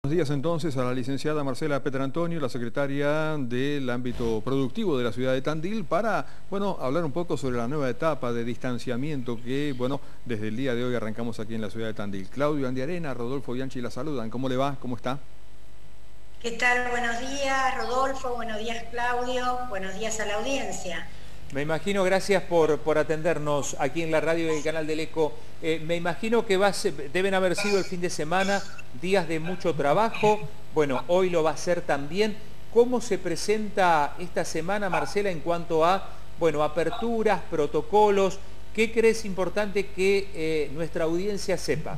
Buenos días entonces a la licenciada Marcela Petrantonio, la secretaria del ámbito productivo de la ciudad de Tandil, para, hablar un poco sobre la nueva etapa de distanciamiento que, desde el día de hoy arrancamos aquí en la ciudad de Tandil. Claudio Andiarena, Rodolfo Bianchi la saludan. ¿Cómo le va? ¿Cómo está? ¿Qué tal? Buenos días, Rodolfo. Buenos días, Claudio. Buenos días a la audiencia. Me imagino, gracias por atendernos aquí en la radio del canal del Eco. Me imagino que deben haber sido el fin de semana días de mucho trabajo. Bueno, hoy lo va a ser también. ¿Cómo se presenta esta semana, Marcela, en cuanto a, aperturas, protocolos? ¿Qué crees importante que nuestra audiencia sepa?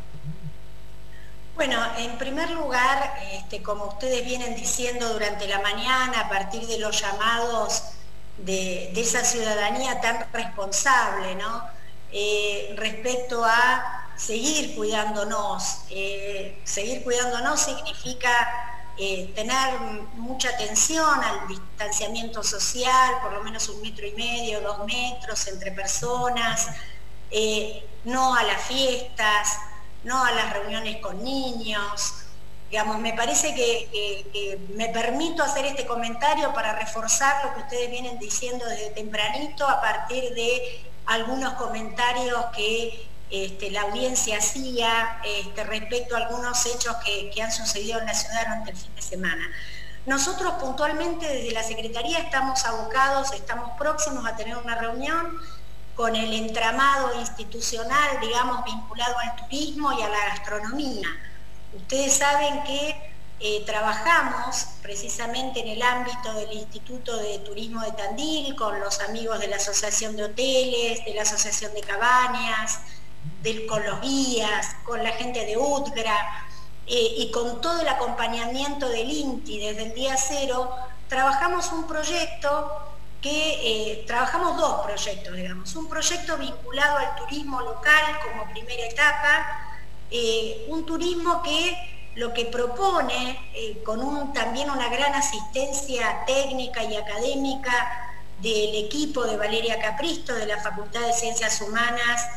Bueno, en primer lugar, como ustedes vienen diciendo durante la mañana, a partir de los llamados de esa ciudadanía tan responsable, ¿no? Respecto a seguir cuidándonos. Seguir cuidándonos significa tener mucha atención al distanciamiento social, por lo menos 1,5 metros, 2 metros entre personas, no a las fiestas, no a las reuniones con niños. Digamos, me parece que me permito hacer este comentario para reforzar lo que ustedes vienen diciendo desde tempranito a partir de algunos comentarios que la audiencia hacía respecto a algunos hechos que han sucedido en la ciudad durante el fin de semana. Nosotros puntualmente desde la Secretaría estamos abocados, estamos próximos a tener una reunión con el entramado institucional, digamos, vinculado al turismo y a la gastronomía. Ustedes saben que trabajamos precisamente en el ámbito del Instituto de Turismo de Tandil, con los amigos de la Asociación de Hoteles, de la Asociación de Cabañas, con los guías, con la gente de UTGRA y con todo el acompañamiento del INTI desde el día cero. Trabajamos un proyecto trabajamos dos proyectos, digamos. Un proyecto vinculado al turismo local como primera etapa, un turismo que lo que propone, con también una gran asistencia técnica y académica del equipo de Valeria Capristo, de la Facultad de Ciencias Humanas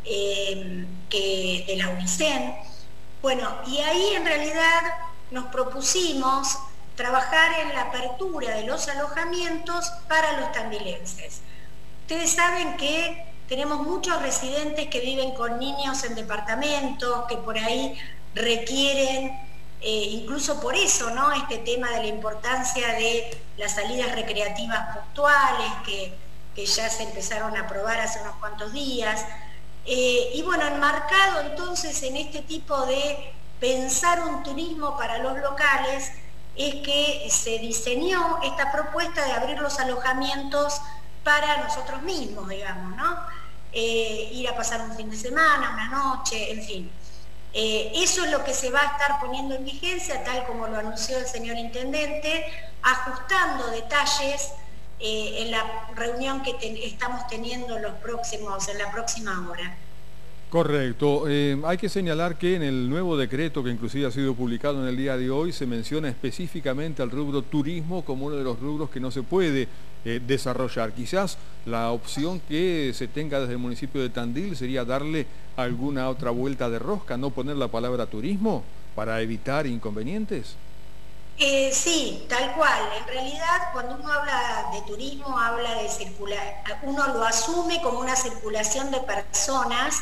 de la UNICEN. Bueno, y ahí en realidad nos propusimos trabajar en la apertura de los alojamientos para los tandilenses. Ustedes saben que tenemos muchos residentes que viven con niños en departamentos, que por ahí requieren, incluso por eso, ¿no? Este tema de la importancia de las salidas recreativas puntuales, que ya se empezaron a aprobar hace unos cuantos días. Y bueno, enmarcado entonces en este tipo de pensar un turismo para los locales, es que se diseñó esta propuesta de abrir los alojamientos para nosotros mismos, digamos, ¿no? Ir a pasar un fin de semana, una noche, en fin. Eso es lo que se va a estar poniendo en vigencia, tal como lo anunció el señor intendente, ajustando detalles en la reunión que estamos teniendo en la próxima hora. Correcto. Hay que señalar que en el nuevo decreto, que inclusive ha sido publicado en el día de hoy, se menciona específicamente al rubro turismo como uno de los rubros que no se puede desarrollar. Quizás la opción que se tenga desde el municipio de Tandil sería darle alguna otra vuelta de rosca, no poner la palabra turismo para evitar inconvenientes. Sí, tal cual. En realidad, cuando uno habla de turismo, habla de uno lo asume como una circulación de personas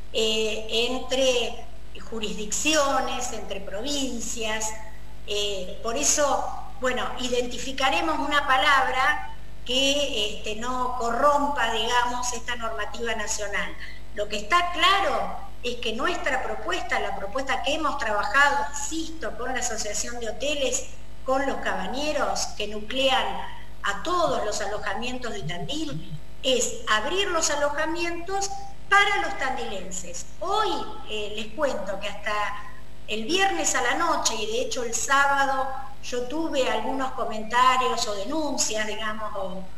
entre jurisdicciones, entre provincias. Por eso, identificaremos una palabra que no corrompa, digamos, esta normativa nacional. Lo que está claro es que nuestra propuesta, la propuesta que hemos trabajado, insisto, con la Asociación de Hoteles, con los cabañeros que nuclean a todos los alojamientos de Tandil, es abrir los alojamientos para los tandilenses. Hoy les cuento que hasta el viernes a la noche, y de hecho el sábado, yo tuve algunos comentarios o denuncias, digamos,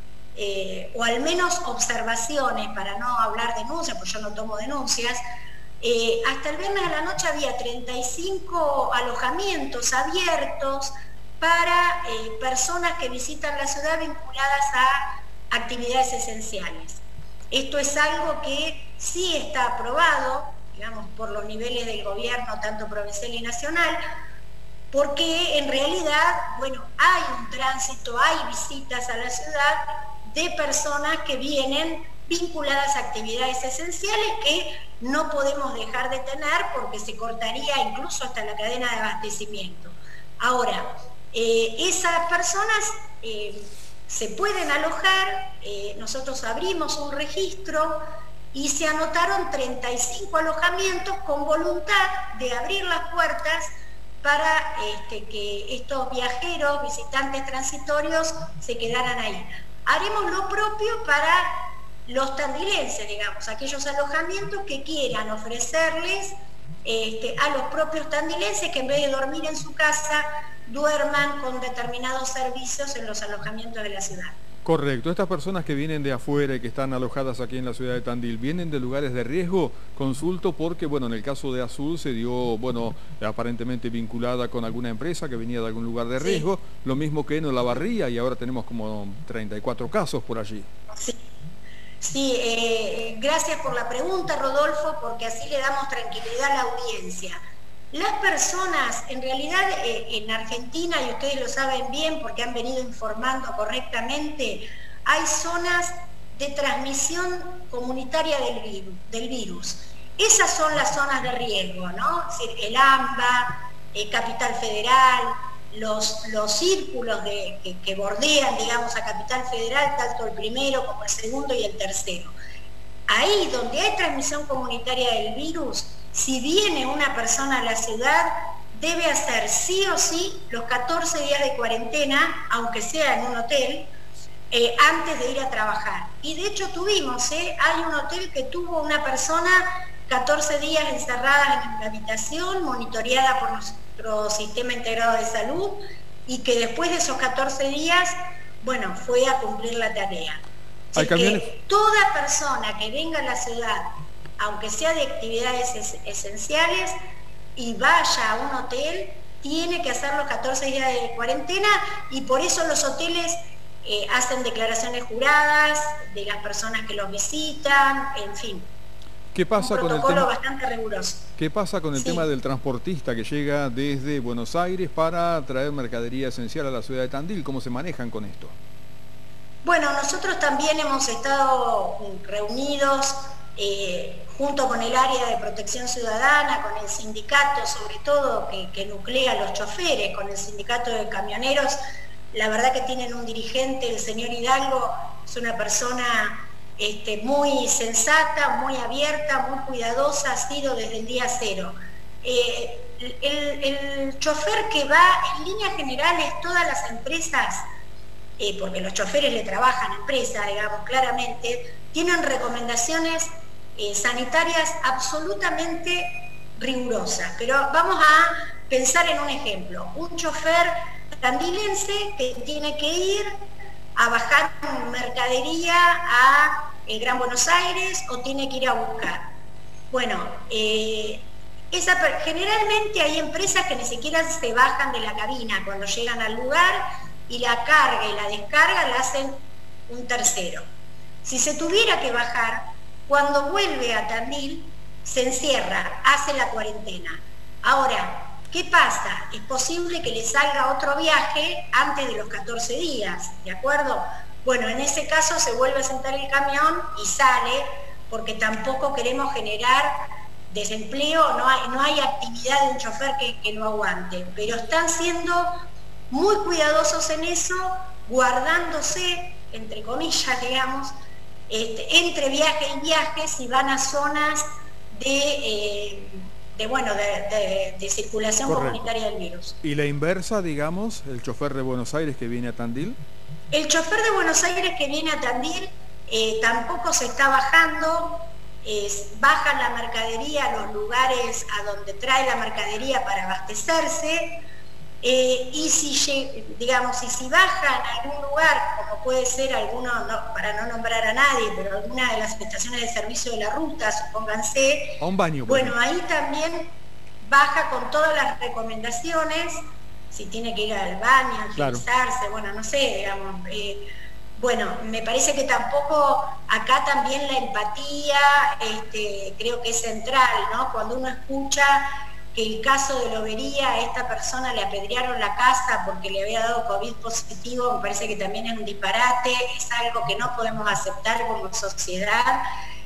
o al menos observaciones, para no hablar denuncias, porque yo no tomo denuncias. Hasta el viernes a la noche había 35 alojamientos abiertos para personas que visitan la ciudad vinculadas a actividades esenciales. Esto es algo que sí está aprobado, digamos, por los niveles del gobierno, tanto provincial y nacional, porque en realidad, bueno, hay un tránsito, hay visitas a la ciudad de personas que vienen vinculadas a actividades esenciales que no podemos dejar de tener porque se cortaría incluso hasta la cadena de abastecimiento. Ahora, esas personas se pueden alojar, nosotros abrimos un registro y se anotaron 35 alojamientos con voluntad de abrir las puertas para que estos viajeros, visitantes transitorios, se quedaran ahí. Haremos lo propio para los tandilenses, digamos, aquellos alojamientos que quieran ofrecerles a los propios tandilenses que en vez de dormir en su casa, duerman con determinados servicios en los alojamientos de la ciudad. Correcto. Estas personas que vienen de afuera y que están alojadas aquí en la ciudad de Tandil, ¿vienen de lugares de riesgo? Consulto porque, bueno, en el caso de Azul se dio, bueno, aparentemente vinculada con alguna empresa que venía de algún lugar de riesgo, sí. Lo mismo que en Olavarría, y ahora tenemos como 34 casos por allí. Sí. Sí, gracias por la pregunta, Rodolfo, porque así le damos tranquilidad a la audiencia. Las personas, en realidad en Argentina, y ustedes lo saben bien porque han venido informando correctamente, hay zonas de transmisión comunitaria del virus. Esas son las zonas de riesgo, ¿no? Es decir, el AMBA, Capital Federal, los círculos que bordean, digamos, a Capital Federal, tanto el primero como el segundo y el tercero. Ahí donde hay transmisión comunitaria del virus, si viene una persona a la ciudad, debe hacer sí o sí los 14 días de cuarentena, aunque sea en un hotel, antes de ir a trabajar. Y de hecho tuvimos, hay un hotel que tuvo una persona 14 días encerrada en la habitación, monitoreada por nuestro sistema integrado de salud, y que después de esos 14 días, bueno, fue a cumplir la tarea. Así que toda persona que venga a la ciudad, aunque sea de actividades esenciales, y vaya a un hotel, tiene que hacer los 14 días de cuarentena, y por eso los hoteles hacen declaraciones juradas de las personas que los visitan, en fin. ¿Qué pasa con el tema, bastante riguroso? ¿Qué pasa con el tema del transportista que llega desde Buenos Aires para traer mercadería esencial a la ciudad de Tandil? ¿Cómo se manejan con esto? Bueno, nosotros también hemos estado reunidos junto con el área de protección ciudadana, con el sindicato, sobre todo que nuclea a los choferes, con el sindicato de camioneros. La verdad que tienen un dirigente, el señor Hidalgo, es una persona muy sensata, muy abierta, muy cuidadosa, ha sido desde el día cero. El chofer que va, en líneas generales, todas las empresas, porque los choferes le trabajan a empresas, digamos, claramente, tienen recomendaciones sanitarias absolutamente rigurosas. Pero vamos a pensar en un ejemplo. Un chofer tandilense que tiene que ir a bajar mercadería a el Gran Buenos Aires o tiene que ir a buscar. Bueno, generalmente hay empresas que ni siquiera se bajan de la cabina cuando llegan al lugar, y la carga y la descarga la hacen un tercero. Si se tuviera que bajar, cuando vuelve a Tandil, se encierra, hace la cuarentena. Ahora, ¿qué pasa? Es posible que le salga otro viaje antes de los 14 días, ¿de acuerdo? Bueno, en ese caso se vuelve a sentar el camión y sale, porque tampoco queremos generar desempleo, no hay actividad de un chofer que no aguante, pero están siendo muy cuidadosos en eso, guardándose, entre comillas, digamos, entre viaje y viaje, si van a zonas de circulación comunitaria del virus. ¿Y la inversa, digamos, el chofer de Buenos Aires que viene a Tandil? El chofer de Buenos Aires que viene a Tandil tampoco se está bajando, bajan la mercadería a los lugares a donde trae la mercadería para abastecerse, y si bajan a algún lugar, como puede ser alguno, para no nombrar a nadie, pero alguna de las estaciones de servicio de la ruta, supónganse, a un baño. Bueno, ahí también baja con todas las recomendaciones, si tiene que ir al baño, higienizarse, bueno, no sé, digamos. Bueno, me parece que tampoco, acá también la empatía, creo que es central, ¿no? Cuando uno escucha que el caso de Lobería, a esta persona le apedrearon la casa porque le había dado COVID positivo, me parece que también es un disparate, es algo que no podemos aceptar como sociedad,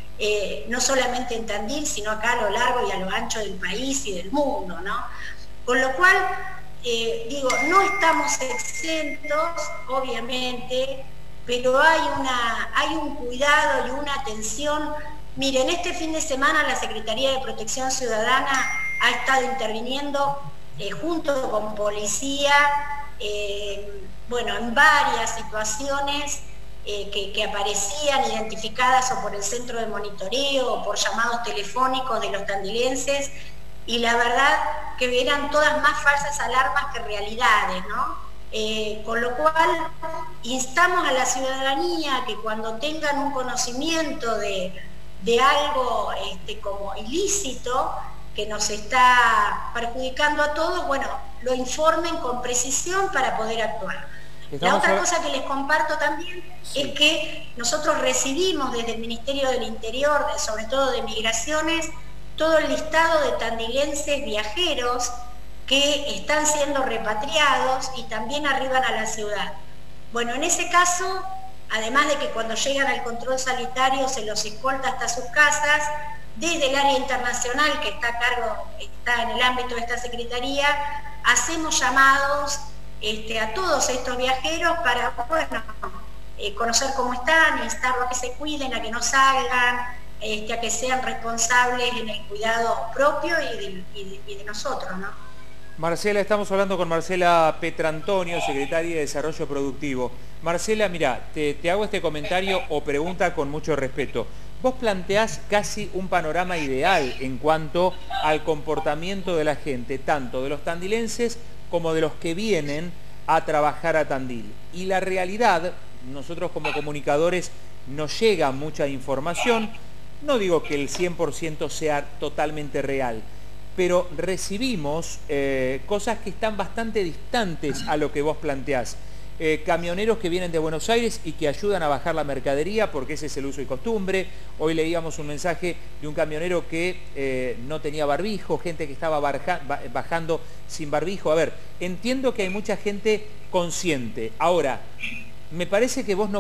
no solamente en Tandil, sino acá a lo largo y a lo ancho del país y del mundo, ¿no? Con lo cual, digo, no estamos exentos, obviamente, pero hay un cuidado y una atención. Miren, este fin de semana la Secretaría de Protección Ciudadana ha estado interviniendo junto con policía, bueno, en varias situaciones que aparecían identificadas o por el centro de monitoreo o por llamados telefónicos de los tandilenses, y la verdad que eran todas más falsas alarmas que realidades, ¿no? Con lo cual instamos a la ciudadanía que cuando tengan un conocimiento de algo como ilícito que nos está perjudicando a todos, bueno, lo informen con precisión para poder actuar. La otra cosa que les comparto también es que nosotros recibimos desde el Ministerio del Interior, sobre todo de Migraciones, todo el listado de tandilenses viajeros que están siendo repatriados y también arriban a la ciudad. Bueno, en ese caso, además de que cuando llegan al control sanitario se los escolta hasta sus casas, desde el área internacional que está a cargo, está en el ámbito de esta Secretaría, hacemos llamados a todos estos viajeros para, bueno, conocer cómo están, instarlos a que se cuiden, a que no salgan, a que sean responsables en el cuidado propio y de nosotros, ¿no? Marcela, estamos hablando con Marcela Petrantonio, secretaria de Desarrollo Productivo. Marcela, mira, te hago este comentario o pregunta con mucho respeto. Vos planteás casi un panorama ideal en cuanto al comportamiento de la gente, tanto de los tandilenses como de los que vienen a trabajar a Tandil. Y la realidad, nosotros como comunicadores nos llega mucha información, no digo que el 100% sea totalmente real, pero recibimos cosas que están bastante distantes a lo que vos planteás. Camioneros que vienen de Buenos Aires y que ayudan a bajar la mercadería porque ese es el uso y costumbre. Hoy leíamos un mensaje de un camionero que no tenía barbijo, gente que estaba bajando sin barbijo. A ver, entiendo que hay mucha gente consciente. Ahora, me parece que vos no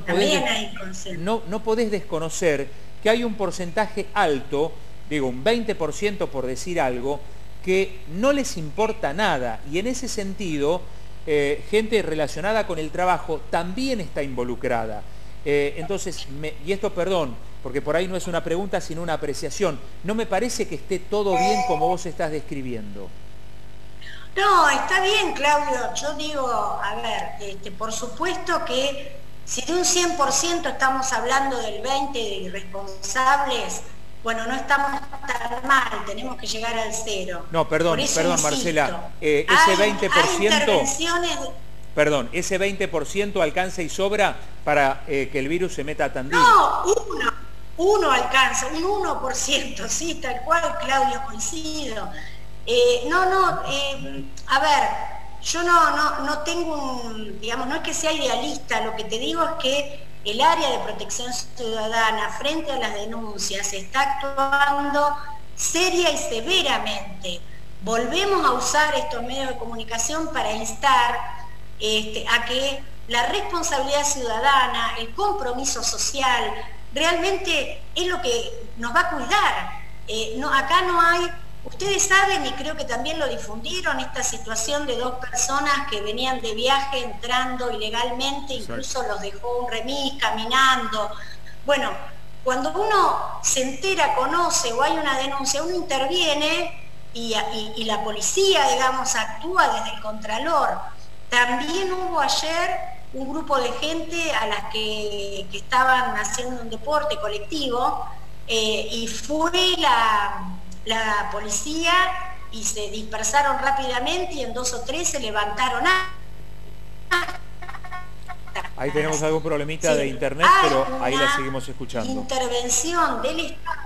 podés desconocer que hay un porcentaje alto, digo un 20% por decir algo, que no les importa nada, y en ese sentido gente relacionada con el trabajo también está involucrada. Entonces, y esto perdón, porque por ahí no es una pregunta sino una apreciación, no me parece que esté todo bien como vos estás describiendo. No, está bien, Claudio. Yo digo, a ver, por supuesto que si de un 100% estamos hablando del 20% de irresponsables, bueno, no estamos tan mal, tenemos que llegar al 0. No, perdón, Marcela, ese 20%, hay intervenciones... Perdón, ese 20% alcanza y sobra para que el virus se meta a Tandil. No, uno alcanza, un 1%, sí, tal cual, Claudio, coincido. A ver, yo no tengo digamos, no es que sea idealista, lo que te digo es que el área de protección ciudadana frente a las denuncias está actuando seria y severamente. Volvemos a usar estos medios de comunicación para instar a que la responsabilidad ciudadana, el compromiso social, realmente es lo que nos va a cuidar. Acá no hay... Ustedes saben, y creo que también lo difundieron, esta situación de 2 personas que venían de viaje entrando ilegalmente, incluso los dejó un remis caminando. Bueno, cuando uno se entera, conoce o hay una denuncia, uno interviene y la policía, digamos, actúa desde el Contralor. También hubo ayer un grupo de gente a las que estaban haciendo un deporte colectivo y fue la policía y se dispersaron rápidamente y en 2 o 3 se levantaron. Ahí tenemos algún problemita de internet, pero ahí la seguimos escuchando. Intervención del Estado.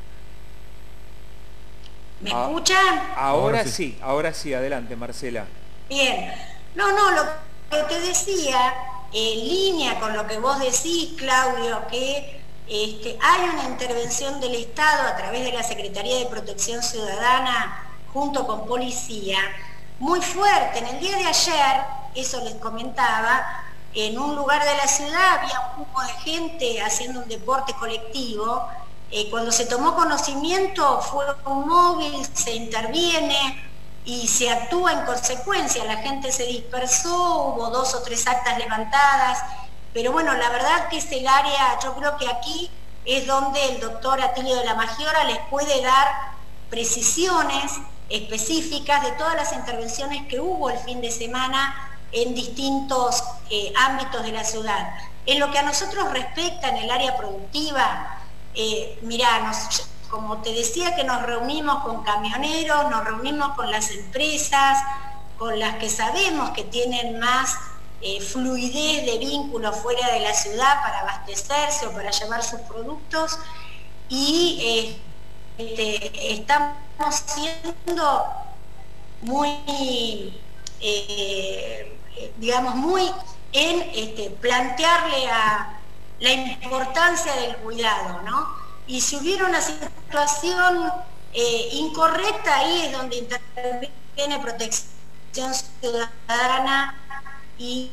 ¿Me escuchan? Ahora sí, adelante, Marcela. Bien. No, lo que te decía, en línea con lo que vos decís, Claudio, que hay una intervención del Estado a través de la Secretaría de Protección Ciudadana junto con policía, muy fuerte. En el día de ayer, eso les comentaba, en un lugar de la ciudad había un grupo de gente haciendo un deporte colectivo. Cuando se tomó conocimiento fue un móvil, se interviene y se actúa en consecuencia. La gente se dispersó, hubo 2 o 3 actas levantadas, pero bueno, la verdad que es el área, yo creo que aquí es donde el doctor Atilio de la Magiora les puede dar precisiones específicas de todas las intervenciones que hubo el fin de semana en distintos ámbitos de la ciudad. En lo que a nosotros respecta en el área productiva, mirá, como te decía que nos reunimos con camioneros, nos reunimos con las empresas, con las que sabemos que tienen más fluidez de vínculos fuera de la ciudad para abastecerse o para llevar sus productos, y estamos siendo muy, digamos, muy en plantearle a la importancia del cuidado, ¿no? Y si hubiera una situación incorrecta, ahí es donde interviene Protección Ciudadana y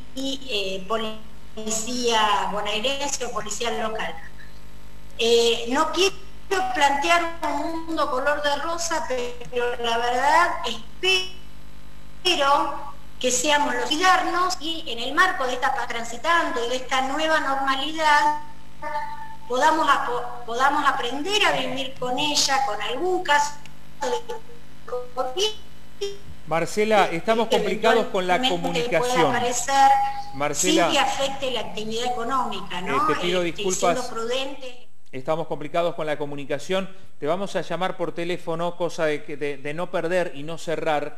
policía bonaerense o policía local. No quiero plantear un mundo color de rosa, pero la verdad espero que seamos los cuidarnos y en el marco de esta transitando y de esta nueva normalidad podamos aprender a vivir con ella, con algún caso de COVID. Marcela, estamos complicados con la comunicación. Marcela, sin que afecte la actividad económica, ¿no? Te pido disculpas. Siendo prudentes. Estamos complicados con la comunicación. Te vamos a llamar por teléfono, cosa de no perder y no cerrar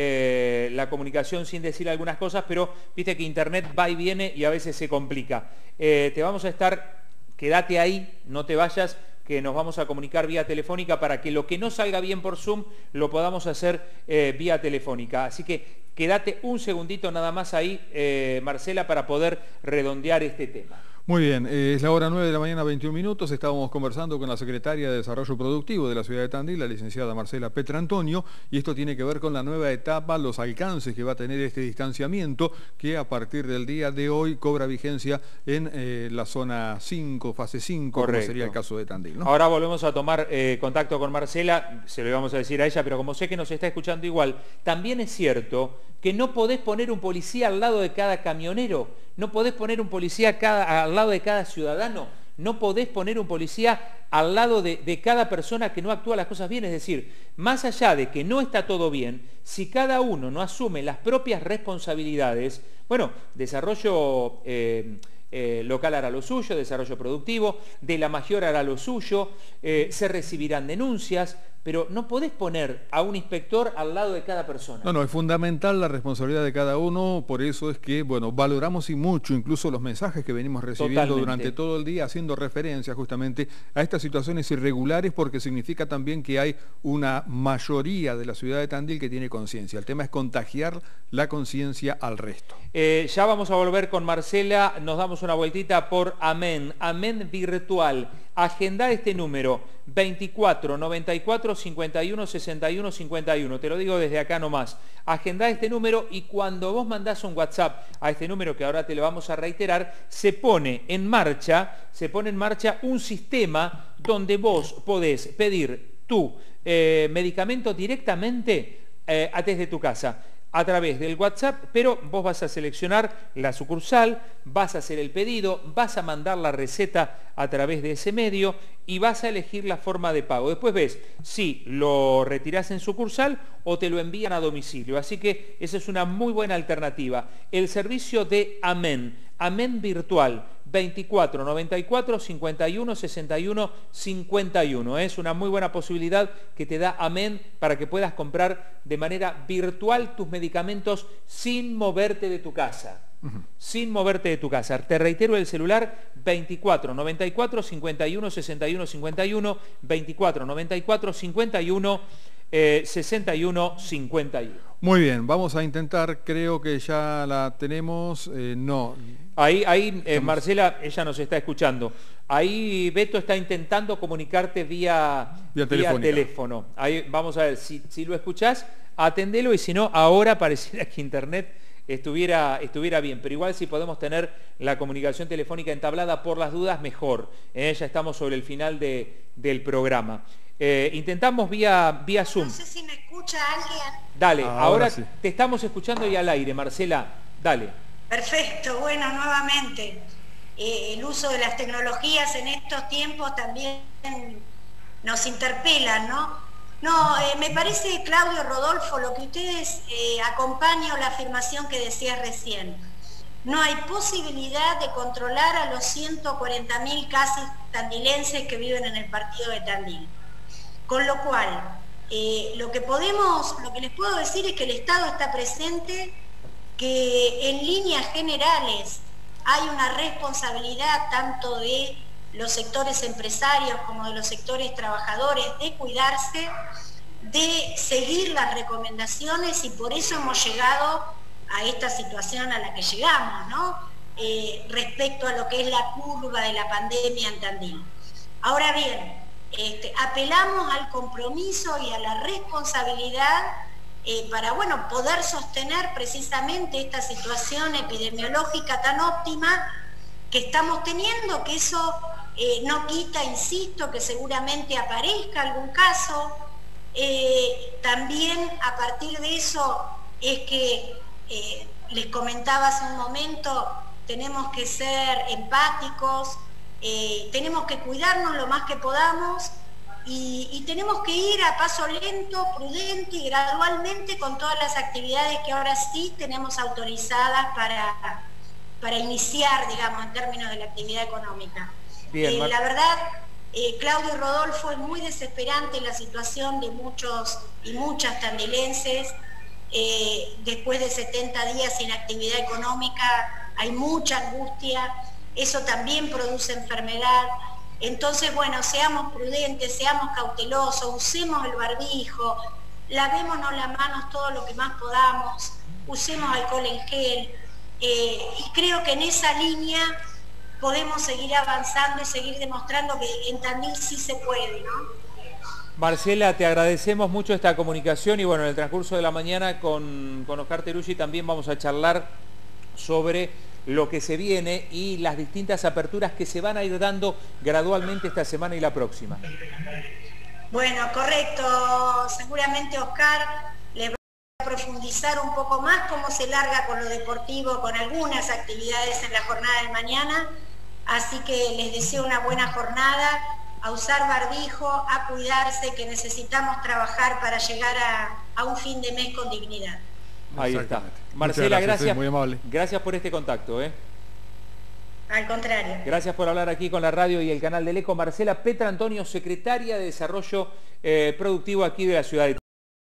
la comunicación sin decir algunas cosas, pero viste que internet va y viene y a veces se complica. Te vamos a estar, quédate ahí, no te vayas, que nos vamos a comunicar vía telefónica para que lo que no salga bien por Zoom lo podamos hacer vía telefónica. Así que quédate un segundito nada más ahí, Marcela, para poder redondear este tema. Muy bien, es la hora 9 de la mañana, 21 minutos. Estábamos conversando con la secretaria de Desarrollo Productivo de la ciudad de Tandil, la licenciada Marcela Petrantonio, y esto tiene que ver con la nueva etapa, los alcances que va a tener este distanciamiento, que a partir del día de hoy cobra vigencia en la zona 5, fase 5, Correcto. Como sería el caso de Tandil, ¿no? Ahora volvemos a tomar contacto con Marcela, se lo íbamos a decir a ella, pero como sé que nos está escuchando igual, también es cierto que no podés poner un policía al lado de cada camionero, no podés poner un policía al lado de cada ciudadano, no podés poner un policía al lado de cada persona que no actúa las cosas bien. Es decir, más allá de que no está todo bien, si cada uno no asume las propias responsabilidades, bueno, desarrollo local hará lo suyo, desarrollo productivo, de la Magiora hará lo suyo, se recibirán denuncias, pero no podés poner a un inspector al lado de cada persona. No, es fundamental la responsabilidad de cada uno, por eso es que, bueno, valoramos y mucho incluso los mensajes que venimos recibiendo durante todo el día, haciendo referencia justamente a estas situaciones irregulares, porque significa también que hay una mayoría de la ciudad de Tandil que tiene conciencia. El tema es contagiar la conciencia al resto. Ya vamos a volver con Marcela, nos damos una vueltita por Amén, Amén Virtual. Agenda este número 24 94 51 61 51. Te lo digo desde acá nomás. Agenda este número y cuando vos mandás un WhatsApp a este número que ahora te lo vamos a reiterar, se pone en marcha un sistema donde vos podés pedir tu medicamento directamente desde tu casa, a través del WhatsApp, pero vos vas a seleccionar la sucursal, vas a hacer el pedido, vas a mandar la receta a través de ese medio y vas a elegir la forma de pago. Después ves si lo retirás en sucursal o te lo envían a domicilio. Así que esa es una muy buena alternativa. El servicio de Amén, Amén Virtual, 24 94 51 61 51. Es una muy buena posibilidad que te da Amén para que puedas comprar de manera virtual tus medicamentos sin moverte de tu casa. Sin moverte de tu casa. Te reitero el celular 24 94 51 61 51, 24 94 51 6151. Muy bien, vamos a intentar, creo que ya la tenemos, no. Ahí Marcela, ella nos está escuchando. Ahí Beto está intentando comunicarte vía teléfono. Ahí vamos a ver, si lo escuchás, atendelo, y si no, ahora pareciera que internet estuviera bien, pero igual si podemos tener la comunicación telefónica entablada por las dudas, mejor. Ya estamos sobre el final del programa. Intentamos vía Zoom. No sé si me escucha alguien. Dale, ahora sí. Te estamos escuchando y al aire, Marcela, dale. Perfecto, bueno, nuevamente, el uso de las tecnologías en estos tiempos también nos interpelan, ¿no? No, me parece, Claudio, Rodolfo, lo que ustedes acompañan la afirmación que decías recién. No hay posibilidad de controlar a los 140.000 casi tandilenses que viven en el partido de Tandil. Con lo cual, lo que les puedo decir es que el Estado está presente, que en líneas generales hay una responsabilidad tanto de los sectores empresarios como de los sectores trabajadores de cuidarse, de seguir las recomendaciones, y por eso hemos llegado a esta situación a la que llegamos, ¿no? Respecto a lo que es la curva de la pandemia en Tandil. Ahora bien, apelamos al compromiso y a la responsabilidad para, bueno, poder sostener precisamente esta situación epidemiológica tan óptima que estamos teniendo, que eso no quita, insisto, que seguramente aparezca algún caso. También a partir de eso es que les comentaba hace un momento, tenemos que ser empáticos, tenemos que cuidarnos lo más que podamos, y tenemos que ir a paso lento, prudente y gradualmente con todas las actividades que ahora sí tenemos autorizadas para iniciar, digamos, en términos de la actividad económica. Bien, la verdad, Claudio y Rodolfo, es muy desesperante la situación de muchos y muchas tandilenses. Después de 70 días sin actividad económica hay mucha angustia, eso también produce enfermedad. Entonces, bueno, seamos prudentes, seamos cautelosos, usemos el barbijo, lavémonos las manos todo lo que más podamos, usemos alcohol en gel, y creo que en esa línea podemos seguir avanzando y seguir demostrando que en Tandil sí se puede, ¿no? Marcela, te agradecemos mucho esta comunicación, y bueno, en el transcurso de la mañana con Oscar Teruggi también vamos a charlar sobre lo que se viene y las distintas aperturas que se van a ir dando gradualmente esta semana y la próxima. Bueno, correcto. Seguramente Oscar les va a profundizar un poco más cómo se larga con lo deportivo, con algunas actividades en la jornada de mañana. Así que les deseo una buena jornada, a usar barbijo, a cuidarse, que necesitamos trabajar para llegar a un fin de mes con dignidad. Ahí está. Marcela, gracias. Muy amable. Gracias por este contacto. Al contrario. Gracias por hablar aquí con la radio y el canal del Eco. Marcela Petra Antonio, secretaria de Desarrollo Productivo aquí de la ciudad de